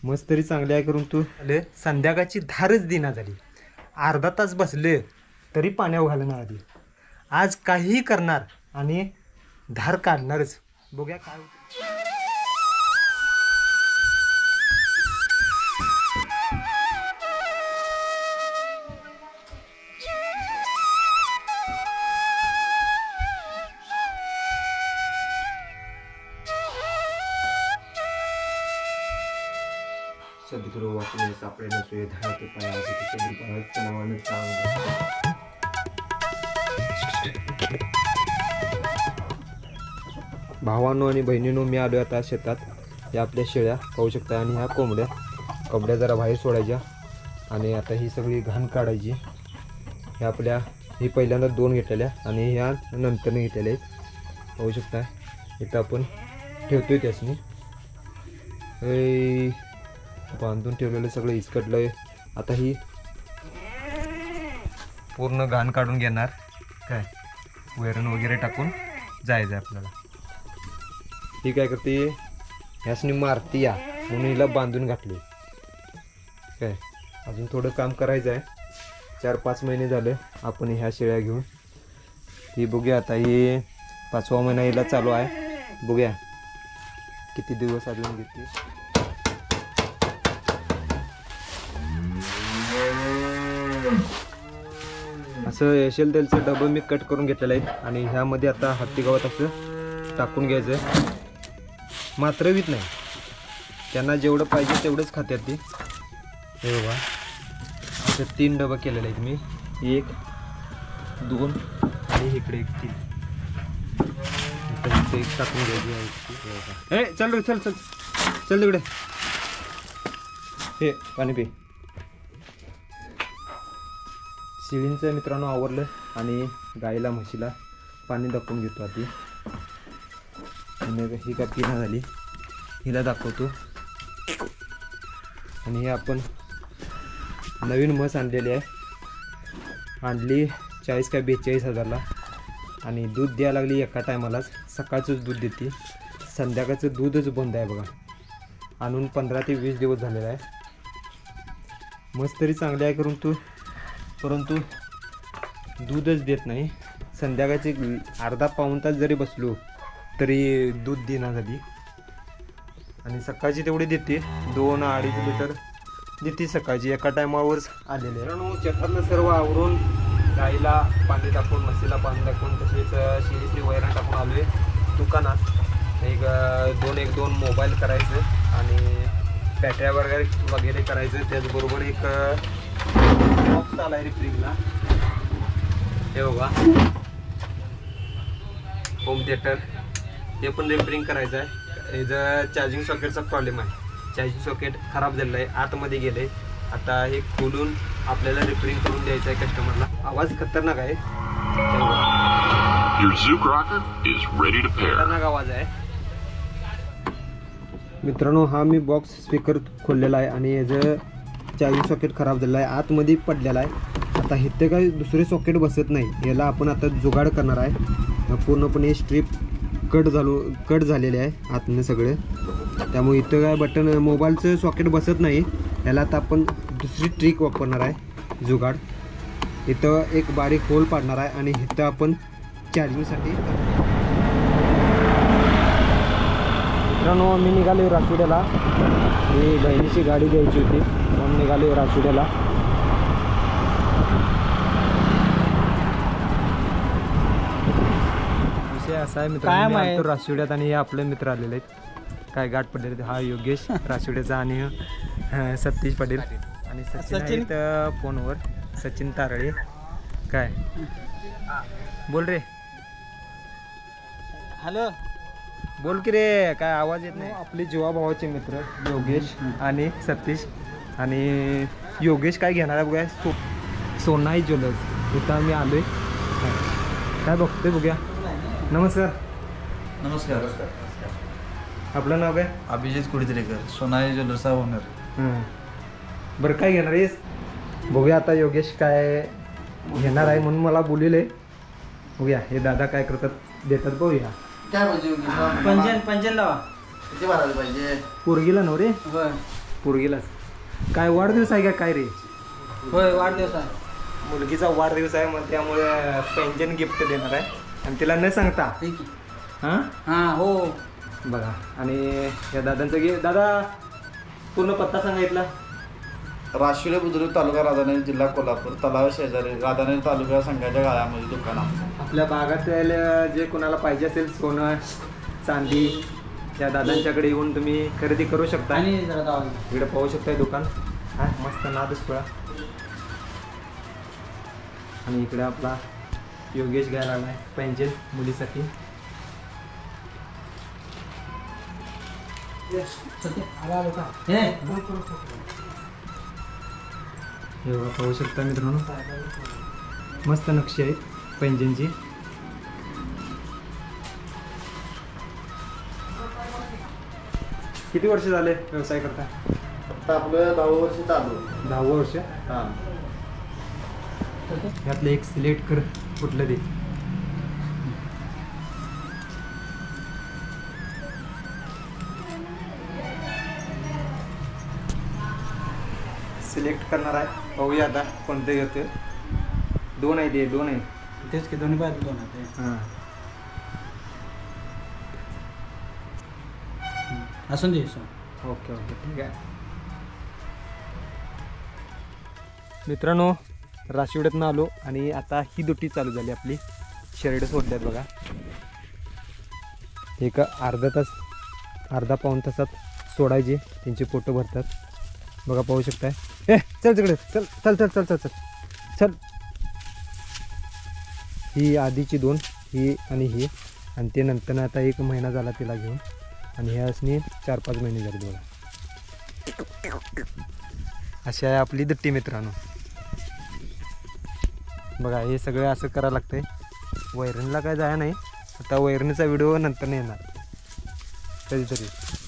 मस्त तरी चांगली आहे करून तू संध्याकाळची धारच दिना झाली. अर्धा तास बसले तरी पाण्यावर घालणार आधी. आज काहीही करणार आणि धार काढणारच. बघूया काय सद्गुरू वाचले सापडे नसुये धावते पायाचे नावानं भावांनो आणि बहिणींनो, मी आलो आता शेतात. या आपल्या शेळ्या पाहू शकता आणि ह्या कोंबड्या जरा बाहेर सोडायच्या आणि आता ही सगळी घाण काढायची. ह्या आपल्या ही पहिल्यांदा 2 घेतलेल्या आणि ह्या नंतरने घेतलेल्या आहेत. पाहू शकता इथं आपण ठेवतोय त्यासनी. बांधून ठेवलेलं सगळं इसकटलंय. आता ही पूर्ण घाण काढून घेणार. काय वैरण वगैरे टाकून जायचं आपल्याला. ही काय करते ह्यासनी मारती या म्हणून हिला बांधून घातले. काय अजून थोडं काम करायचं आहे. 4-5 महिने झाले आपण ह्या शेळ्या घेऊन. ही बघूया आता ही 5वा महिना हिला चालू आहे. बघूया किती दिवस अजून घेते. असं एशेल तेलचं डबं मी कट करून घेतलेलं आहे आणि ह्यामध्ये आता हत्ती गवत असं टाकून घ्यायचं. मात्रवीत नाही, त्यांना जेवढं पाहिजे तेवढंच खात्यात ती. हे बघा असं 3 डबं केलेले आहेत मी. 1 2 आणि इकडे 1 3. टाकून घ्यायची. चल रे चल चल चल तिकडे. हे पाणी पी. शेळींचं मित्रांनो आवरलं आणि गाईला म्हशीला पाणी दाखवून घेतो आधी. आणि ही का पिना झाली हिला दाखवतो. आणि हे आपण नवीन म्हस आणलेली आहे. आणली 40 का 42 हजारला आणि दूध द्यायला लागली एका टायमालाच. सकाळचंच दूध देते, संध्याकाळचं दूधच बंद आहे बघा. आणून 15 ते 20 दिवस झालेला आहे. मस्त तरी चांगली आहे करून तू, परंतु दूधच देत नाही. संध्याकाळचे अर्धा पाऊण तास जरी बसलो तरी दूध देणार झाली. आणि सकाळची तेवढी देते 2-2.5 लिटर देते सकाळची. एका टायमावरच आलेले आहे. शेतातलं सर्व आवरून गाईला पाणी टाकून म्हशीला पाणी टाकून तसेच शेळीची वैरण टाकून आलो आहे दुकानात. एक 2 मोबाईल करायचं आणि बॅटऱ्या वगैरे करायचं. त्याचबरोबर एक बॉक्स आला आहे रिपेरिंगला. हे बघा होम थिएटर, हे पण रिपेरिंग करायचं आहे. याचं चार्जिंग सॉकेटचा प्रॉब्लेम आहे. चार्जिंग सॉकेट खराब झालेलं आहे, आतमध्ये गेलं आहे. आता हे खोलून आपल्याला रिपेरिंग करून द्यायचं आहे कस्टमरला. आवाज खतरनाक आहे, खतरनाक आवाज आहे मित्रांनो. हा मी बॉक्स स्पीकर खोललेला आहे आणि याचं चार्जिंग सॉकेट खराब झालेलं आहे, आतमध्ये पडलेला आहे. आता इथे काही दुसरे सॉकेट बसत नाही. याला आपण आता जुगाड करणार आहे. पूर्णपणे स्ट्रीप कट झालेले आहे आतनं सगळे. त्यामुळे इथं काय बटन मोबाईलचं सॉकेट बसत नाही. याला आता आपण दुसरी ट्रिक वापरणार आहे जुगाड. इथं एक बारीक होल पाडणार आहे आणि इथं आपण चार्जिंगसाठी. मित्रांनो मी निघालो रासुड्याला. मी बहिणीची गाडी द्यायची होती म्हणून निघालो रासुड्याला. विषय असा आहे मित्रांनो, रासुड्यात आणि हे आपले मित्र आलेले आहेत. काय गाठ पडलेले. हा योगेश रासुड्याचा आणि सतीश पटेल आणि सचिन फोनवर सचिन तारळे. काय बोल रे. हॅलो बोल की रे, काय आवाज येत नाही. आपले जीवाभावाचे मित्र योगेश आणि सतीश. आणि योगेश काय घेणार आहे बघा, सोनाई ज्वेलर्स. इथं आम्ही आलोय. काय बघतोय बघूया. नमस्कार. नमस्कार. आपलं नाव काय? अभिजित कुडीतरेकर, सोनाई ज्वेलर्सचा ओनर. बरं काय घेणार आहेस बघूया. आता योगेश काय घेणार आहे म्हणून मला बोलले. बघूया हे दादा काय करतात देतात बघूया. काय पाहिजे? पंजन लावा. किती भरायला पाहिजे? पोरगीला नव रे. पोरगीलाच. काय वाढदिवस आहे का काय रे? होय वाढदिवस आहे. मुलगीचा वाढदिवस आहे मग त्यामुळे पैंजण गिफ्ट देणार आहे आणि तिला न सांगता. ठीक आहे. हां हां हो. बघा आणि या दादांचं गिफ्ट. दादा पूर्ण पत्ता सांगितला. राशिवले बुद्रुक तालुका राधानगरी जिल्हा कोल्हापूर तलाव शेजारी राधानगरी तालुका संघाच्या गाळ्यामध्ये दुकान आमचं. आपल्या भागातील जे कोणाला पाहिजे असेल सोनं चांदी या दादांच्याकडे येऊन तुम्ही खरेदी करू शकता. आणि जरा जाऊ दे. इकडे पाहू शकताय दुकान. हा मस्त नादच पळा. आणि इकडे आपला योगेश घ्यायला लागलाय पैंजण मुलीसाठी. हे बघा पाहू शकता मित्रांनो मस्त नक्षी आहे पैंजणची. किती वर्ष झाले व्यवसाय करता? आता आपलं 10 वर्ष चालू. 10 वर्ष. हां यातलं एक सिलेक्ट कर कुठलं ते. सिलेक्ट करणार आहे. पाहूया आता कोणतं घेतोय. 2 आहे ते 2 आहे. तेच की दोन्ही बाजू 2 आहेत. हां असून दे. ओके ओके ठीक आहे. मित्रांनो राशिवड्यातनं आलो आणि आता ही दुट्टी चालू झाली आपली. शर्ट सोडल्यात बघा. एक अर्धा पाऊण तासात सोडायचे. त्यांचे पोटं भरतात बघा पाहू शकताय. चल तिकडे चल चल चल चल चल चल चल. ही आधीची 2 ही आणि ही आणि ते नंतर आता 1 महिना झाला तिला घेऊन आणि ह्या असणे 4-5 महिने झाले बघा. अशी आहे आपली दुट्टी मित्रांनो. बघा हे सगळं असं करायला लागतंय. वैरणीला काय जाया नाही. आता वैरणीचा व्हिडिओ नंतर नाही येणार कधीतरी.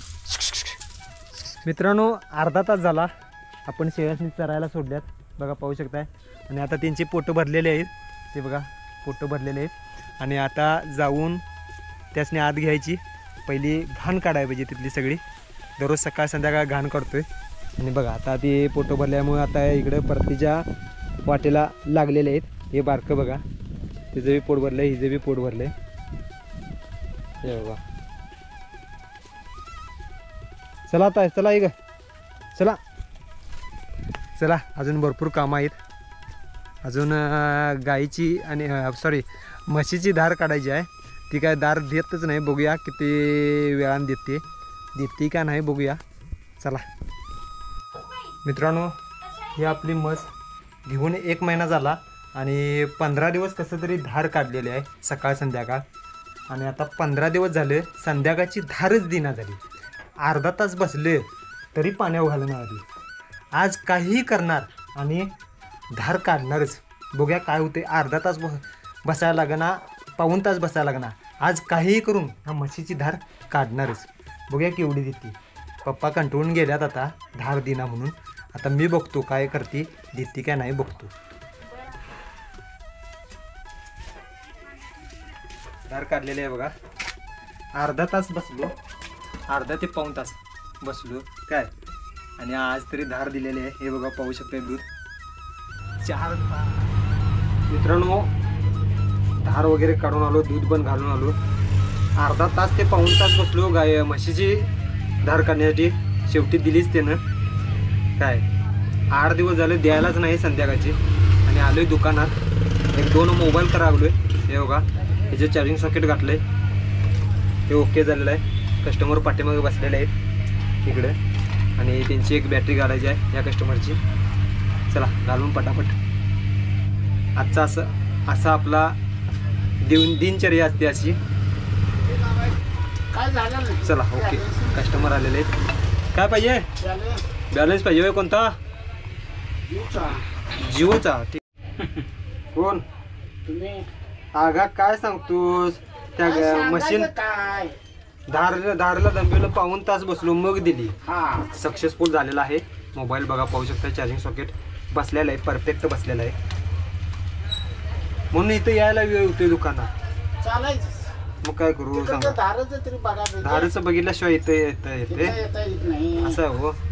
मित्रांनो अर्धा तास झाला आपण शेळ्यासनी चरायला सोडल्यात बघा पाहू शकताय. आणि आता त्यांचे पोटं भरलेले आहेत. ते बघा पोटं भरलेले आहेत आणि आता जाऊन त्यासनी आत घ्यायची. पहिली घाण काढायला पाहिजे तिथली सगळी. दररोज सकाळ संध्याकाळ घाण काढतोय. आणि बघा आता ते पोटं भरल्यामुळे आता इकडं परतीच्या वाटेला लागलेले आहेत. हे बारकं बघा तिचं बी पोट भरलं आहे. हिचं बी पोट भरलं आहे. हे बघा चला आता चला इक चला चला. अजून भरपूर कामं आहेत. अजून गाईची आणि सॉरी म्हशीची धार काढायची आहे. ती काय धार देतच नाही. बघूया किती वेळानं देते का नाही बघूया. चला मित्रांनो ही आपली म्हस घेऊन 1 महिना झाला आणि 15 दिवस कसं तरी धार काढलेली आहे सकाळ संध्याकाळ. आणि आता 15 दिवस झाले संध्याकाळची धारच दिना झाली. अर्धा तास बसले तरी पाण्यावर घालणार आली. आज काहीही करणार आणि धार काढणारच. बघूया काय होते. अर्धा तास बसायला लागणार. पाऊण तास बसायला लागणार. आज काहीही करून ह्या म्हशीची धार काढणारच. बघूया केवढी देते. पप्पा कंटाळून गेल्यात आता धार दिना म्हणून. आता मी बघतो काय करते देते काय नाही बघतो. धार काढलेली आहे बघा. अर्धा तास बसलो. अर्धा ते पाऊण तास बसलो काय आणि आज तरी धार दिलेली आहे. हे बघा पाहू शकता दूध 4. मित्रांनो धार वगैरे काढून आलो. दूध पण घालून आलो. अर्धा तास ते पाऊण तास बसलो गाय म्हशीची धार काढण्यासाठी. शेवटी दिलीच त्यानं. काय 8 दिवस झाले द्यायलाच नाही संध्याकाळची. आणि आलोय दुकानात. 1-2 मोबाईल करावलोय. हे बघा ह्याचे चार्जिंग सॉकेट घातलंय. हे ओके झालेलं आहे. कस्टमर पाठीमागे बसलेले आहेत इकडे आणि त्यांची एक बॅटरी घालायची आहे या कस्टमरची. चला घालून पटापट. आजचा असा आपला दिनचर्या असते अशी. चला ओके कस्टमर आलेले आहेत. काय पाहिजे? बॅलन्स पाहिजे होय. कोणता? जिओचा. कोण आगा काय सांगतोस? त्या मशीन धारला दंबीला पाऊण तास बसलो मग दिली. सक्सेसफुल झालेला आहे. मोबाईल बघा पाहू शकता. चार्जिंग सॉकेट बसलेला आहे. परफेक्ट बसलेला आहे. म्हणून इथं यायला वेळ होतोय दुकानात. मग काय करू सांगा. धारचं बघितल्याशिवाय येते असं हो.